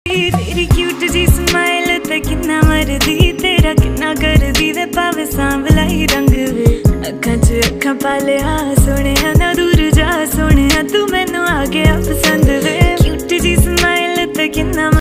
तेरी क्यूट जी स्माइल ते किन्ना मरदी तेरा किन्ना करदी वे पावे सांवला ही रंग वे अखां च अखां पा लिया सोहणिया ना दूर जा सोहणिया तू मैनू